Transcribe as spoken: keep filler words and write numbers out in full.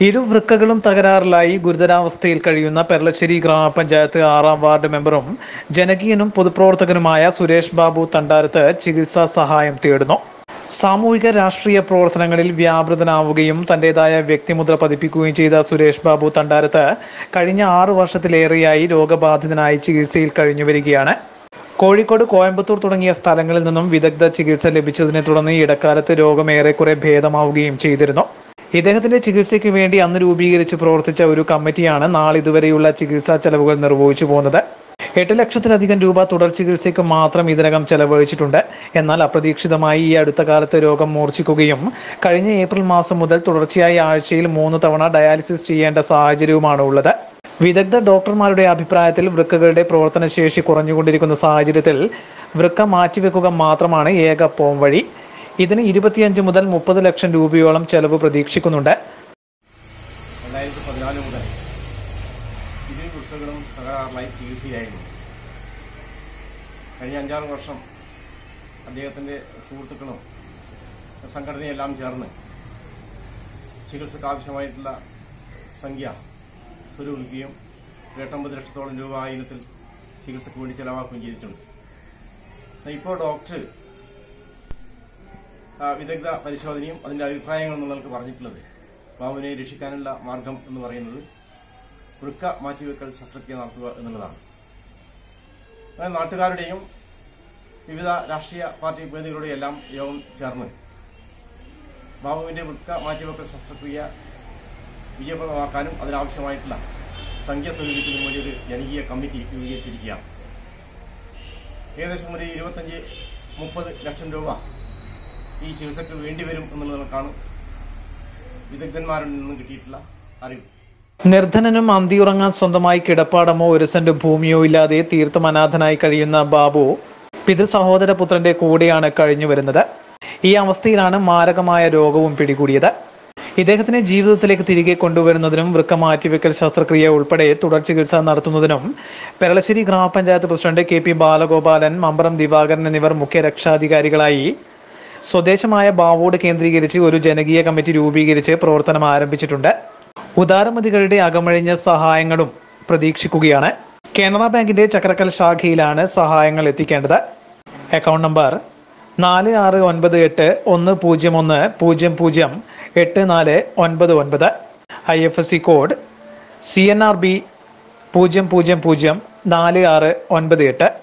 ഇരു വൃക്കകളും തകരാറിലായി ഗുരുതരാവസ്ഥയിൽ കഴിയുന്ന പെർളശ്ശേരി ഗ്രാമപഞ്ചായത്ത് ആറാം വാർഡ് മെമ്പറും ജനകീയനും പൊതുപ്രവർത്തകനുമായ സുരേഷ് ബാബു തണ്ടാരത്ത് ചികിത്സാ സഹായം തേടുന്നു. സാമൂഹിക രാഷ്ട്രീയ പ്രവർത്തനങ്ങളിൽ വ്യാപൃതനാവുകയും തന്റേതായ വ്യക്തിമുദ്ര പതിപ്പിക്കുകയും ചെയ്ത സുരേഷ് ബാബു തണ്ടാരത്ത് കഴിഞ്ഞ ആറു വർഷത്തിലേറെയായി രോഗബാധിതനായി ചികിത്സയിൽ കഴിഞ്ഞുവരികയാണ്. കോഴിക്കോട്, കോയമ്പത്തൂർ തുടങ്ങിയ സ്ഥലങ്ങളിൽ നിന്നും വിദഗ്ധ ചികിത്സ ലഭിച്ചതിനെ തുടർന്ന് ഇടക്കാലത്ത് രോഗം ഏറെക്കുറെ ഭേദമാവുകയും ചെയ്തിരുന്നു. ഇദ്ദേഹത്തിന്റെ ചികിത്സയ്ക്ക് വേണ്ടി അന്ന് രൂപീകരിച്ച് പ്രവർത്തിച്ച ഒരു കമ്മിറ്റിയാണ് നാളിതുവരെയുള്ള ചികിത്സാ ചെലവുകൾ നിർവഹിച്ചു പോകുന്നത്. എട്ട് ലക്ഷത്തിലധികം രൂപ തുടർ ചികിത്സയ്ക്ക് മാത്രം ഇതിനകം ചെലവഴിച്ചിട്ടുണ്ട്. എന്നാൽ അപ്രതീക്ഷിതമായി ഈ അടുത്ത കാലത്ത് രോഗം മൂർച്ഛിക്കുകയും കഴിഞ്ഞ ഏപ്രിൽ മാസം മുതൽ തുടർച്ചയായി ആഴ്ചയിൽ മൂന്ന് തവണ ഡയാലിസിസ് ചെയ്യേണ്ട സാഹചര്യവുമാണ് ഉള്ളത്. വിദഗ്ധ ഡോക്ടർമാരുടെ അഭിപ്രായത്തിൽ വൃക്കകളുടെ പ്രവർത്തനശേഷി കുറഞ്ഞുകൊണ്ടിരിക്കുന്ന സാഹചര്യത്തിൽ വൃക്ക മാറ്റിവെക്കുക മാത്രമാണ് ഏക പോംവഴി. ഇതിന് ഇരുപത്തിയഞ്ച് മുതൽ മുപ്പത് ലക്ഷം രൂപയോളം ചെലവ് പ്രതീക്ഷിക്കുന്നുണ്ട്. രണ്ടായിരത്തി പതിനാല് മുതൽ ഇരു വൃക്കകളും തകരാറിലായി ചികിത്സയായിരുന്നു. കഴിഞ്ഞ അഞ്ചാറ് വർഷം അദ്ദേഹത്തിന്റെ സുഹൃത്തുക്കളും സംഘടനയെല്ലാം ചേർന്ന് ചികിത്സക്ക് ആവശ്യമായിട്ടുള്ള സംഖ്യ സ്വരൂപിക്കുകയും എട്ടൊമ്പത് ലക്ഷത്തോളം രൂപ ആ ഇനത്തിൽ ചികിത്സയ്ക്ക് വേണ്ടി ചെലവാക്കുകയും ചെയ്തിട്ടുണ്ട്. ഇപ്പോൾ ഡോക്ടർ വിദഗ്ധ പരിശോധനയും അതിന്റെ അഭിപ്രായങ്ങളും നിങ്ങൾക്ക് പറഞ്ഞിട്ടുള്ളത് ബാബുവിനെ രക്ഷിക്കാനുള്ള മാർഗം എന്ന് പറയുന്നത് വൃക്ക മാറ്റിവെക്കൽ ശസ്ത്രക്രിയ നടത്തുക എന്നുള്ളതാണ്. നാട്ടുകാരുടെയും വിവിധ രാഷ്ട്രീയ പാർട്ടി പ്രതിനിധികളുടെയും എല്ലാം യോഗം ചേർന്ന് ബാബുവിന്റെ വൃക്ക മാറ്റിവെക്കൽ ശസ്ത്രക്രിയ വിജയപ്രദമാക്കാനും അതിനാവശ്യമായിട്ടുള്ള സംഖ്യ സ്വരൂപിക്കുന്നതിന് വേണ്ടി ഒരു ജനകീയ കമ്മിറ്റി രൂപീകരിച്ചിരിക്കുകയാണ്. ഏകദേശം ഒരു ഇരുപത്തഞ്ച് മുപ്പത് ലക്ഷം രൂപ ഈ ചികിത്സയ്ക്ക് വേണ്ടിവരും എന്നുള്ളതാണ് വിദഗ്ധന്മാരിൽ നിന്നും കിട്ടിയിട്ടുള്ള അറിവ്. നിർധനനും അന്തിയുറങ്ങാൻ സ്വന്തമായി കിടപ്പാടമോ ഒരു സെന്റ് ഭൂമിയോ ഇല്ലാതെ തീർത്തും അനാഥനായി കഴിയുന്ന ബാബു പിതൃസഹോദര പുത്രന്റെ കൂടെയാണ് കഴിഞ്ഞു വരുന്നത്. ഈ അവസ്ഥയിലാണ് മാരകമായ രോഗവും പിടികൂടിയത്. ഇദ്ദേഹത്തിനെ ജീവിതത്തിലേക്ക് തിരികെ കൊണ്ടുവരുന്നതിനും വൃക്ക മാറ്റിവെക്കൽ ശസ്ത്രക്രിയ ഉൾപ്പെടെ തുടർ ചികിത്സ നടത്തുന്നതിനും പെർളശ്ശേരി ഗ്രാമപഞ്ചായത്ത് president K P Balagopalan, Mambaram Divakaran എന്നിവർ മുഖ്യ രക്ഷാധികാരികളായി സ്വദേശമായ ബാവോട് കേന്ദ്രീകരിച്ച് ഒരു ജനകീയ കമ്മിറ്റി രൂപീകരിച്ച് പ്രവർത്തനം ആരംഭിച്ചിട്ടുണ്ട്. ഉദാരമതികളുടെ അകമഴിഞ്ഞ സഹായങ്ങളും പ്രതീക്ഷിക്കുകയാണ്. കാനറ ബാങ്കിന്റെ ചക്രക്കൽ ശാഖയിലാണ് സഹായങ്ങൾ എത്തിക്കേണ്ടത്. അക്കൗണ്ട് നമ്പർ നാല് ആറ് ഒൻപത് എട്ട് ഒന്ന് പൂജ്യം ഒന്ന് പൂജ്യം പൂജ്യം എട്ട് നാല് ഒൻപത് ഒൻപത്. I F S C code C N R B പൂജ്യം പൂജ്യം പൂജ്യം നാല് ആറ് ഒൻപത് എട്ട്.